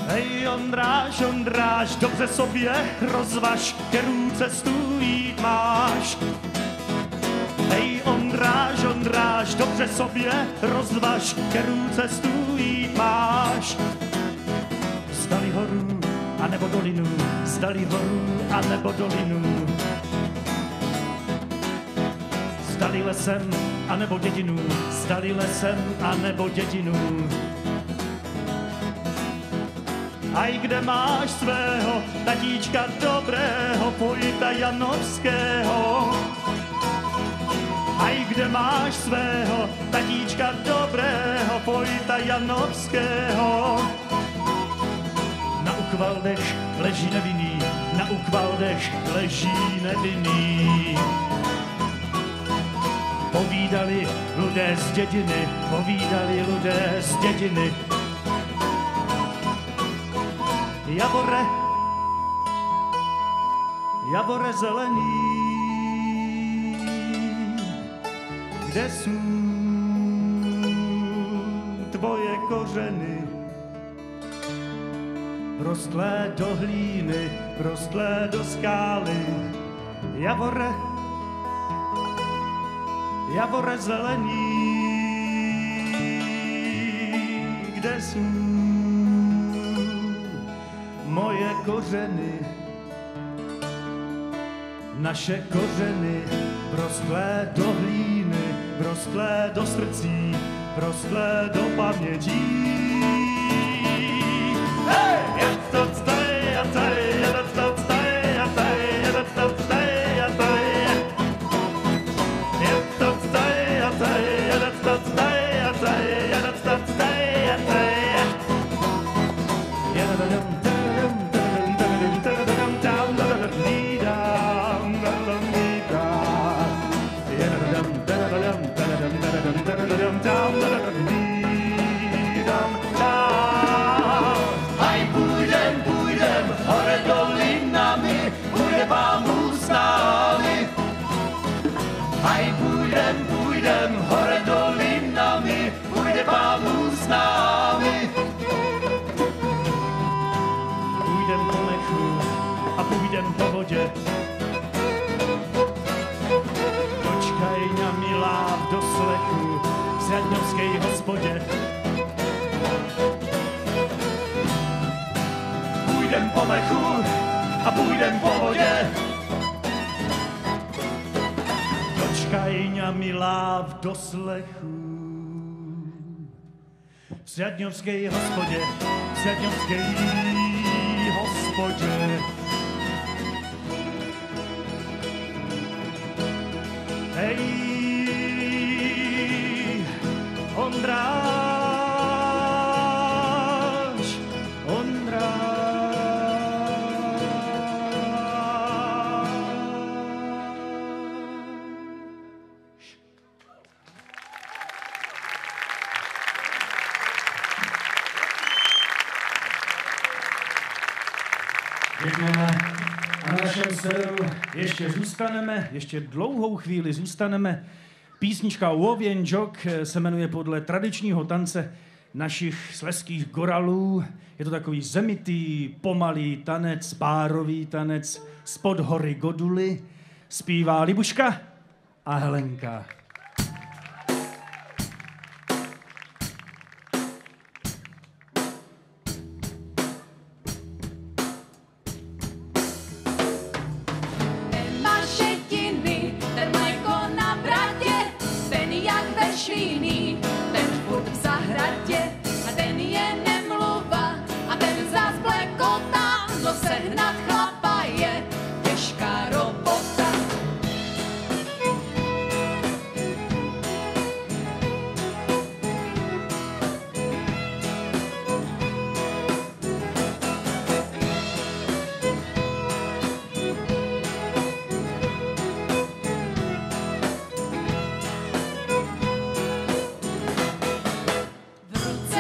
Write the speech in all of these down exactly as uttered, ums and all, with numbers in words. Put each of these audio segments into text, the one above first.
Hej, Ondráš, Ondráš, dobře sobě rozvaž, kterou cestu jít máš. Hej, Ondráš, Ondráš, dobře sobě rozvaž, kterou cestu jít máš. Zdali horu, anebo dolinu, zdali horu, anebo dolinu. Zdali lesem, anebo dědinu, zdali lesem, anebo dědinu. Aj kde máš svého tatíčka dobrého, Vojta Janovského. Aj kde máš svého tatíčka dobrého, Vojta Janovského. Na Ukvaldech leží nevinný, na Ukvaldech leží nevinný. Povídali lidé z dědiny, povídali lidé z dědiny. Javore, javore zelený, kde jsou tvoje kořeny? Prostlé do hlíny, prostlé do skály. Javore, javore zelený, kde jsou moje kořeny? Naše kořeny, prostlé do hlíny, prostlé do srdcí, prostlé do pamětí. Hey! Je to tady, je tady, je to tady, je tady, je to tady, je tady. Je to tady, je tady, je to tady, je tady, je to tady, je tady. Je to tady. Aj půjdem, půjdem, hore dolinami, bude Pánu s námi. Aj půjdem, půjdem, hore dolinami, bude Pánu s námi. Půjdem po mechu a půjdem po vodě. Počkaj na milá v doslechu v Zradňovské hospodě. Půjdem po mechu a půjdem po vodě. Počkaj na milá v doslechu v Zradňovské hospodě, v Zradňovské hospodě. Hej, Ondráš, Ondráš. Děkujeme. A na našem severu ještě zůstaneme, ještě dlouhou chvíli zůstaneme. Písnička Łowień Dżok se jmenuje podle tradičního tance našich slezských goralů. Je to takový zemitý, pomalý tanec, párový tanec spod hory Goduly. Zpívá Libuška a Helenka. V ruce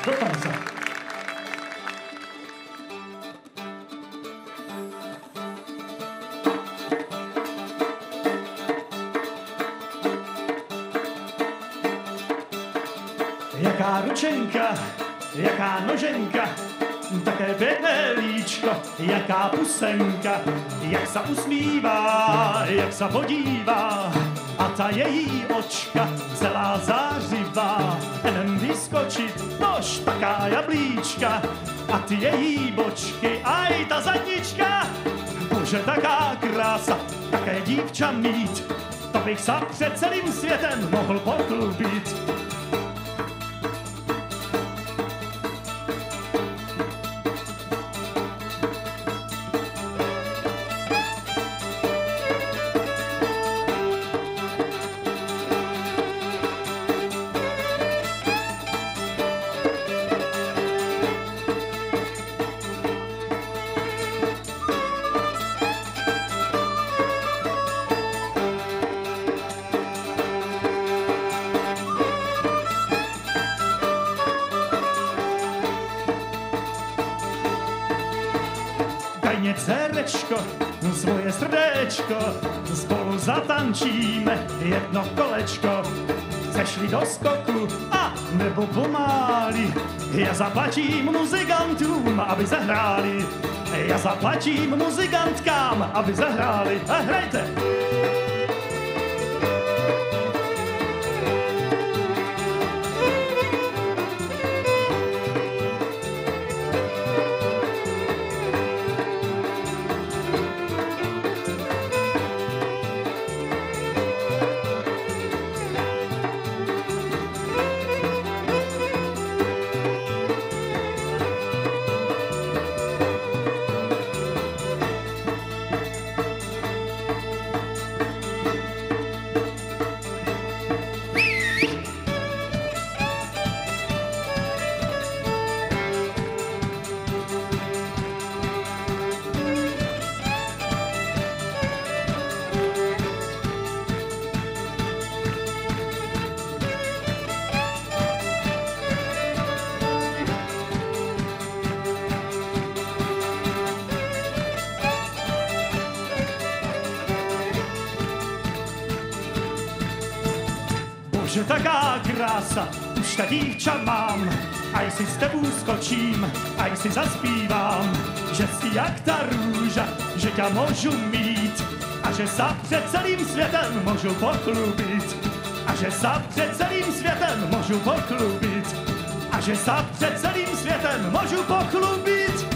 Do konce. Jaká ručenka, jaká noženka, také pěkné líčko, jaká pusenka, jak se usmívá, jak se podívá, a ta její očka celá zářivá, enem vyskočit, nož taká jablíčka, a ty její bočky, aj ta zadnička, bože taká krása, také dívča mít, to bych se před celým světem mohl pochlubit. Daj dcerečko, svoje srdéčko, spolu zatančíme jedno kolečko. Zešli do skoku a nebo pomáli, já zaplatím muzikantům, aby zahráli. Já zaplatím muzikantkám, aby zahráli. A hrajte! Že taká krása, už ta dívča mám, aj si s tebou skočím, aj si zaspívám, že si jak ta růža, že ťa můžu mít a že sa před celým světem můžu pochlubit. A že sa před celým světem můžu pochlubit. A že sa před celým světem můžu pochlubit.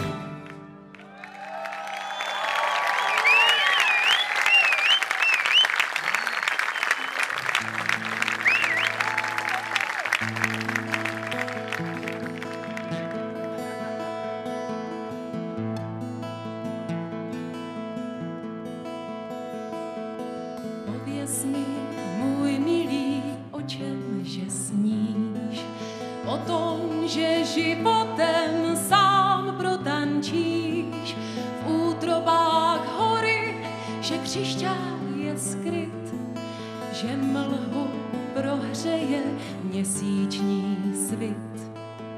Pověz mi, můj milý, o čem že sníš, o tom, že životem sám protančíš, v útrobách hory, že křišťál je skryt, že mlhu prohřeje měsíční svit.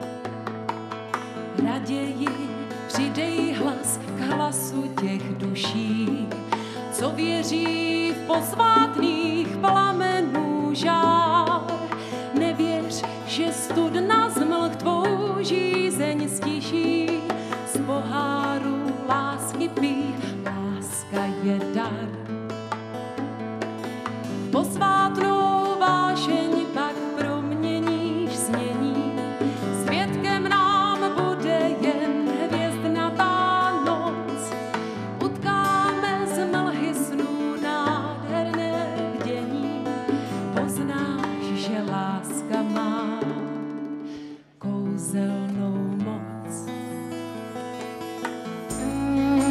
Raději přidej hlas k hlasu těch duší, co věří v posvátných plamenů žár. Nevěř, že studna zmlk tvou žízeň stiší, z poháru lásky pij, láska je dar. Posvátnou vášeň pak proměníš snění, svědkem nám bude jen hvězdnatá noc. Utkáme z mlhy snů nádherné bdění, poznáš, že láska má kouzelnou moc.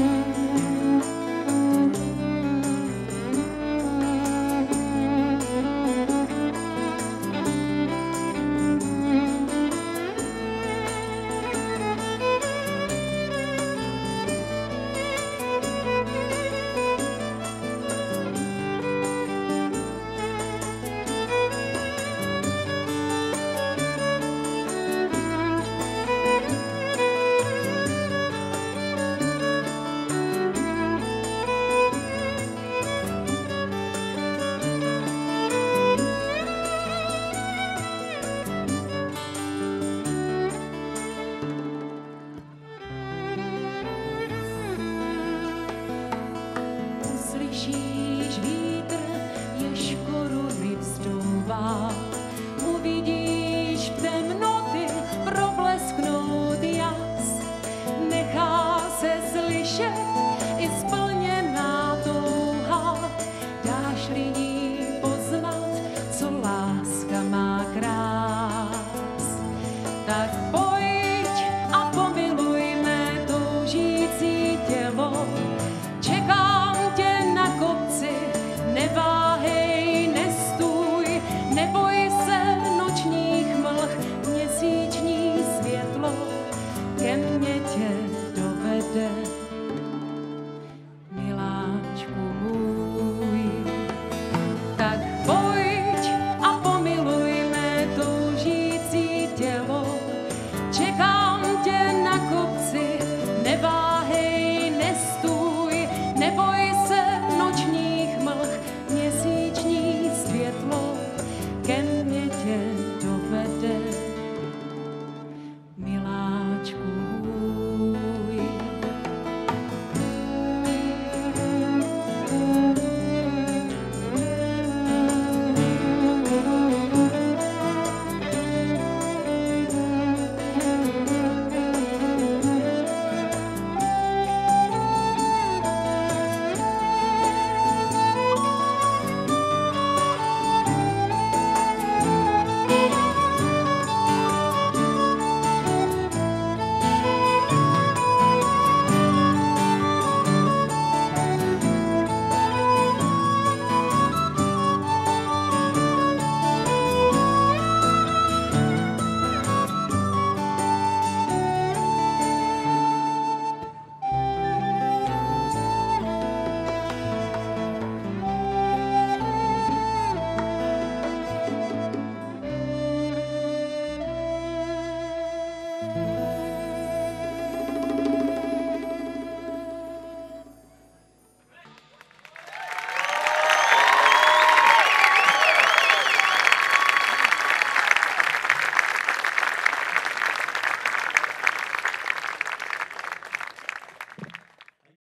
Mm-hmm. stačí.